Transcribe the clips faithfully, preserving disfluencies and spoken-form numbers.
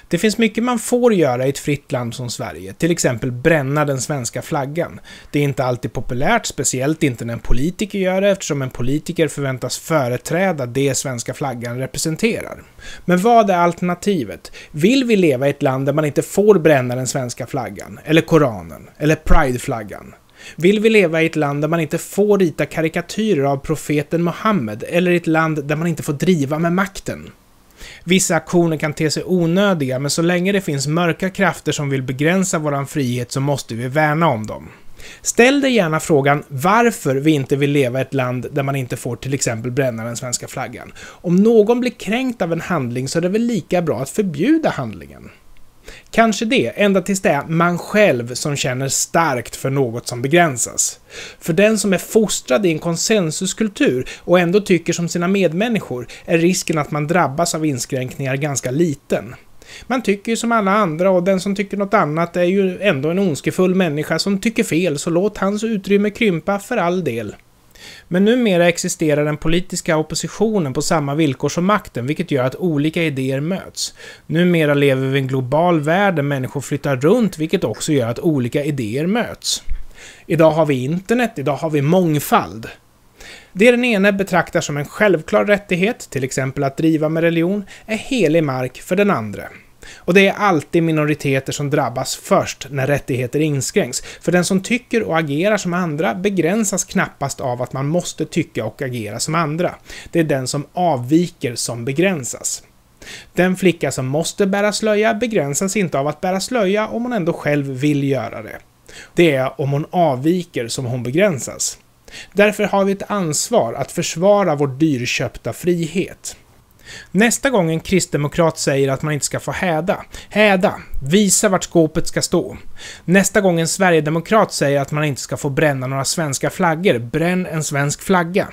Det finns mycket man får göra i ett fritt land som Sverige, till exempel bränna den svenska flaggan. Det är inte alltid populärt, speciellt inte när en politiker gör det, eftersom en politiker förväntas företräda det svenska flaggan representerar. Men vad är alternativet? Vill vi leva i ett land där man inte får bränna den svenska flaggan, eller Koranen, eller Pride-flaggan? Vill vi leva i ett land där man inte får rita karikatyrer av profeten Muhammed, eller i ett land där man inte får driva med makten? Vissa aktioner kan te sig onödiga, men så länge det finns mörka krafter som vill begränsa våran frihet så måste vi värna om dem. Ställ dig gärna frågan varför vi inte vill leva i ett land där man inte får till exempel bränna den svenska flaggan. Om någon blir kränkt av en handling så är det väl lika bra att förbjuda handlingen. Kanske det, ända tills det är man själv som känner starkt för något som begränsas. För den som är fostrad i en konsensuskultur och ändå tycker som sina medmänniskor är risken att man drabbas av inskränkningar ganska liten. Man tycker ju som alla andra och den som tycker något annat är ju ändå en ondskefull människa som tycker fel, så låt hans utrymme krympa för all del. Men numera existerar den politiska oppositionen på samma villkor som makten, vilket gör att olika idéer möts. Numera lever vi i en global värld där människor flyttar runt, vilket också gör att olika idéer möts. Idag har vi internet, idag har vi mångfald. Det den ene betraktar som en självklar rättighet, till exempel att driva med religion, är helig mark för den andra. Och det är alltid minoriteter som drabbas först när rättigheter inskränks. För den som tycker och agerar som andra begränsas knappast av att man måste tycka och agera som andra. Det är den som avviker som begränsas. Den flicka som måste bära slöja begränsas inte av att bära slöja om hon ändå själv vill göra det. Det är om hon avviker som hon begränsas. Därför har vi ett ansvar att försvara vår dyrköpta frihet. Nästa gång en kristdemokrat säger att man inte ska få häda, häda, visa vart skåpet ska stå. Nästa gång en sverigedemokrat säger att man inte ska få bränna några svenska flaggor, bränn en svensk flagga.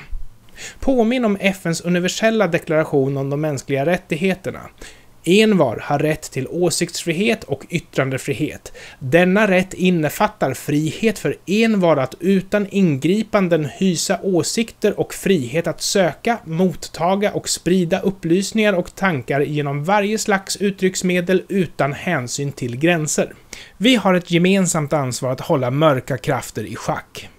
Påminn om F N:s universella deklaration om de mänskliga rättigheterna. Envar har rätt till åsiktsfrihet och yttrandefrihet. Denna rätt innefattar frihet för envar att utan ingripanden hysa åsikter och frihet att söka, mottaga och sprida upplysningar och tankar genom varje slags uttrycksmedel utan hänsyn till gränser. Vi har ett gemensamt ansvar att hålla mörka krafter i schack.